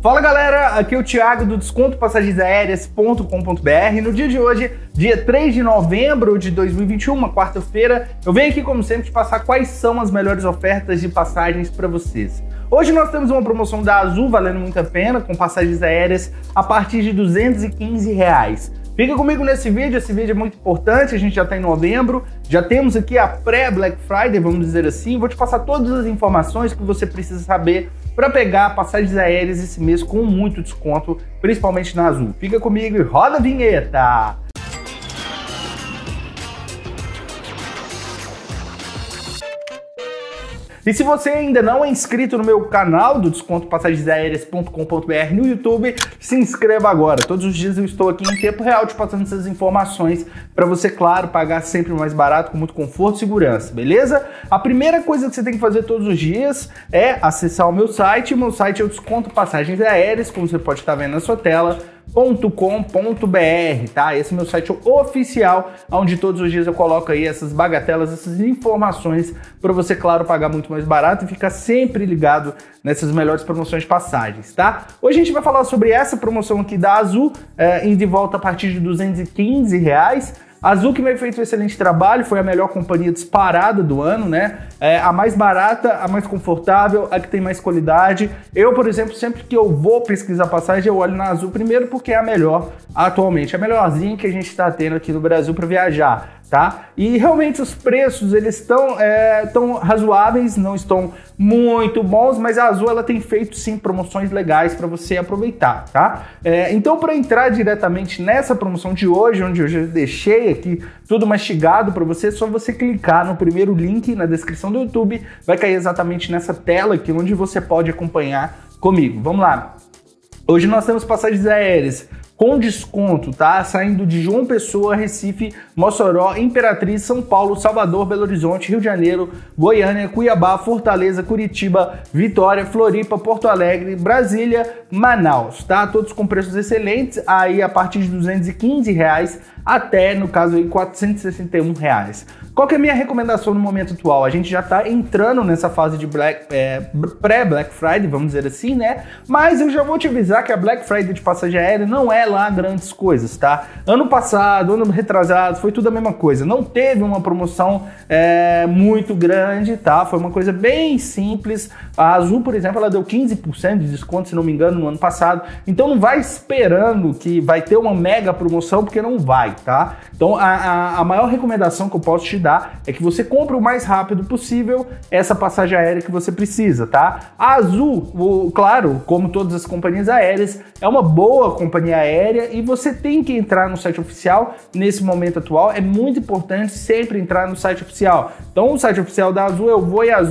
Fala galera, aqui é o Thiago do descontopassagensaéreas.com.br. No dia de hoje, dia 3 de novembro de 2021, uma quarta-feira, eu venho aqui como sempre te passar quais são as melhores ofertas de passagens para vocês. Hoje nós temos uma promoção da Azul valendo muito a pena, com passagens aéreas a partir de R$ 215. Fica comigo nesse vídeo, esse vídeo é muito importante, a gente já está em novembro, já temos aqui a pré-Black Friday, vamos dizer assim, vou te passar todas as informações que você precisa saber para pegar passagens aéreas esse mês com muito desconto, principalmente na Azul. Fica comigo e roda a vinheta! E se você ainda não é inscrito no meu canal do descontopassagensaéreas.com.br no YouTube, se inscreva agora. Todos os dias eu estou aqui em tempo real te passando essas informações para você, claro, pagar sempre mais barato, com muito conforto e segurança, beleza? A primeira coisa que você tem que fazer todos os dias é acessar o meu site. Meu site é o Desconto Passagens Aéreas, como você pode estar vendo na sua tela, .com.br, tá? Esse é meu site oficial, onde todos os dias eu coloco aí essas bagatelas, essas informações para você, claro, pagar muito mais barato e ficar sempre ligado nessas melhores promoções de passagens, tá? Hoje a gente vai falar sobre essa promoção aqui da Azul, indo e volta a partir de R$ 215. A Azul que vem feito um excelente trabalho, foi a melhor companhia disparada do ano, né? A mais barata, a mais confortável, a que tem mais qualidade. Eu, por exemplo, sempre que eu vou pesquisar passagem, eu olho na Azul primeiro porque é a melhor atualmente, a melhorzinha que a gente está tendo aqui no Brasil para viajar, tá? E realmente os preços, eles estão tão razoáveis, não estão muito bons, mas a Azul ela tem feito sim promoções legais para você aproveitar, tá? Então, para entrar diretamente nessa promoção de hoje, onde eu já deixei aqui tudo mastigado para você, é só você clicar no primeiro link na descrição do YouTube, vai cair exatamente nessa tela aqui, onde você pode acompanhar comigo. Vamos lá! Hoje nós temos passagens aéreas com desconto, tá? Saindo de João Pessoa, Recife, Mossoró, Imperatriz, São Paulo, Salvador, Belo Horizonte, Rio de Janeiro, Goiânia, Cuiabá, Fortaleza, Curitiba, Vitória, Floripa, Porto Alegre, Brasília, Manaus, tá? Todos com preços excelentes, aí a partir de R$ 215 até, no caso aí, R$ 461. Qual que é a minha recomendação no momento atual? A gente já está entrando nessa fase de pré-Black Friday, vamos dizer assim, né? Mas eu já vou te avisar que a Black Friday de passagem aérea não é lá grandes coisas, tá? Ano passado, ano retrasado, foi tudo a mesma coisa. Não teve uma promoção muito grande, tá? Foi uma coisa bem simples. A Azul, por exemplo, ela deu 15% de desconto, se não me engano, no ano passado. Então não vai esperando que vai ter uma mega promoção, porque não vai, tá? Então a maior recomendação que eu posso te dar é que você compre o mais rápido possível essa passagem aérea que você precisa, tá? A Azul, claro, como todas as companhias aéreas, é uma boa companhia aérea e você tem que entrar no site oficial nesse momento atual. É muito importante sempre entrar no site oficial. Então o site oficial da Azul é o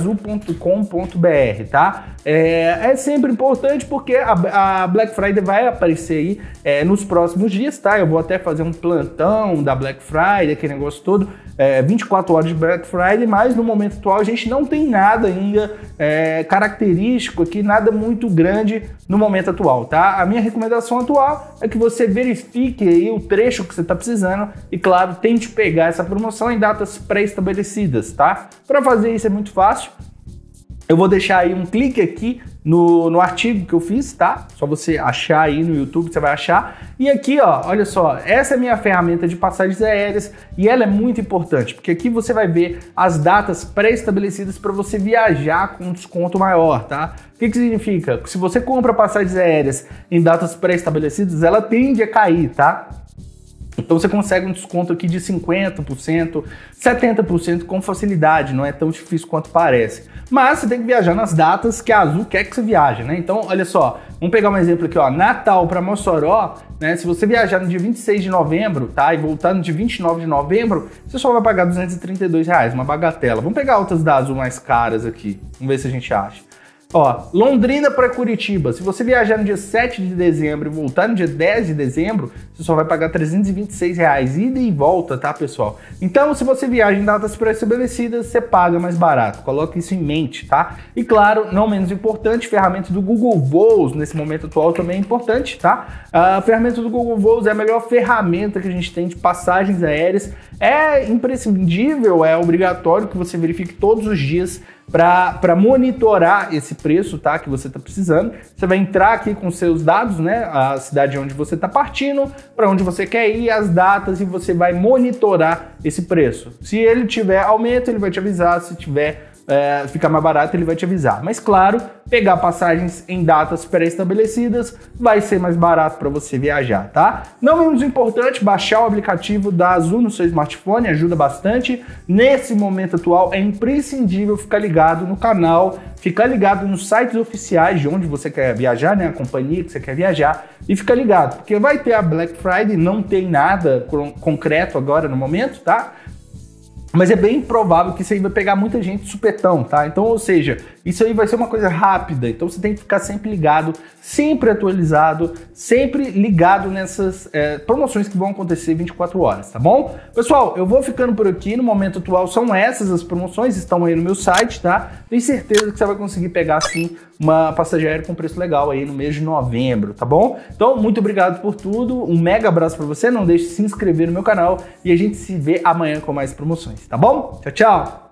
voiazul.com.br, tá? É sempre importante porque a Black Friday vai aparecer aí nos próximos dias, tá? Eu vou até fazer um plantão da Black Friday, aquele negócio todo, 24 horas de Black Friday, mas no momento atual a gente não tem nada ainda característico aqui, nada muito grande no momento atual, tá? A minha recomendação atual é que você verifique aí o trecho que você está precisando e, claro, tente pegar essa promoção em datas pré-estabelecidas, tá? Para fazer isso é muito fácil. Eu vou deixar aí um clique aqui no artigo que eu fiz, tá? Só você achar aí no YouTube, você vai achar. E aqui, ó, olha só, essa é a minha ferramenta de passagens aéreas e ela é muito importante, porque aqui você vai ver as datas pré-estabelecidas para você viajar com um desconto maior, tá? O que significa? Se você compra passagens aéreas em datas pré-estabelecidas, ela tende a cair, tá? Então você consegue um desconto aqui de 50%, 70% com facilidade, não é tão difícil quanto parece. Mas você tem que viajar nas datas que a Azul quer que você viaje, né? Então, olha só, vamos pegar um exemplo aqui, ó, Natal para Mossoró, né? Se você viajar no dia 26 de novembro, tá? E voltar no dia 29 de novembro, você só vai pagar R$ 232, uma bagatela. Vamos pegar outras da Azul mais caras aqui, vamos ver se a gente acha. Ó, Londrina para Curitiba, se você viajar no dia 7 de dezembro e voltar no dia 10 de dezembro, você só vai pagar R$ 326, ida e volta, tá, pessoal? Então, se você viaja em datas pré-estabelecidas, você paga mais barato, coloque isso em mente, tá? E claro, não menos importante, ferramenta do Google Voos, nesse momento atual também é importante, tá? A ferramenta do Google Voos é a melhor ferramenta que a gente tem de passagens aéreas, é imprescindível, é obrigatório que você verifique todos os dias para monitorar esse preço, tá, que você está precisando. Você vai entrar aqui com seus dados, né, a cidade onde você está partindo, para onde você quer ir, as datas, e você vai monitorar esse preço. Se ele tiver aumento, ele vai te avisar. Se tiver ficar mais barato, ele vai te avisar. Mas claro, pegar passagens em datas pré-estabelecidas vai ser mais barato para você viajar, tá? Não menos importante, baixar o aplicativo da Azul no seu smartphone ajuda bastante. Nesse momento atual é imprescindível ficar ligado no canal, ficar ligado nos sites oficiais de onde você quer viajar, né? A companhia que você quer viajar, e ficar ligado, porque vai ter a Black Friday, não tem nada concreto agora no momento, tá? Mas é bem provável que isso aí vai pegar muita gente de supetão, tá? Então, ou seja, isso aí vai ser uma coisa rápida. Então você tem que ficar sempre ligado, sempre atualizado, sempre ligado nessas promoções que vão acontecer 24 horas, tá bom? Pessoal, eu vou ficando por aqui. No momento atual são essas as promoções, estão aí no meu site, tá? Tenho certeza que você vai conseguir pegar, sim, uma passagem aérea com preço legal aí no mês de novembro, tá bom? Então, muito obrigado por tudo. Um mega abraço pra você. Não deixe de se inscrever no meu canal e a gente se vê amanhã com mais promoções, tá bom? Tchau, tchau!